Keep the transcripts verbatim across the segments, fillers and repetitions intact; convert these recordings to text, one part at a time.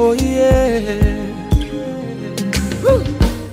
Oh yeah. Woo.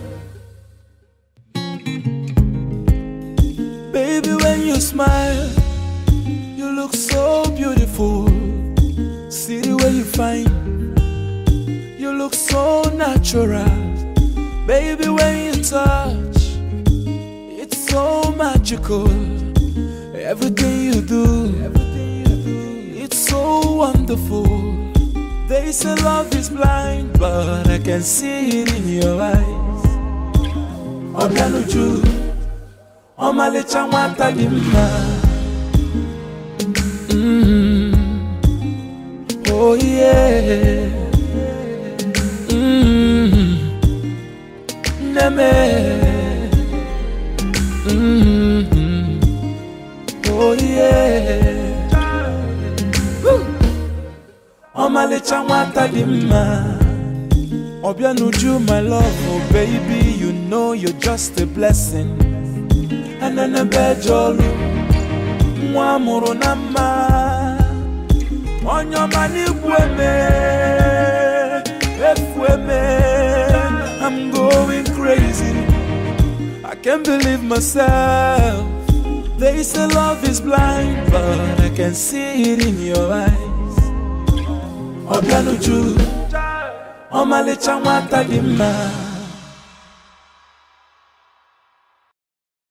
Baby, when you smile, you look so beautiful. See the way you find, you look so natural. Baby, when you touch, it's so magical. Everything you do, everything you do, it's so wonderful. They say love is blind, but I can see it in your eyes. Obianuju, omalecha nwata dị mma. Mm. Oh yeah. Mm. Neme. Mm. Oh yeah. Woo. Omalecha nwata dị mma. Obianuju, my love, oh baby, you know you're just a blessing. And then a bejolu, mwa muru nama. On your money, I'm going crazy. I can't believe myself. They say love is blind, but I can see it in your eyes. Obianuju, omalecha nwata dị mma.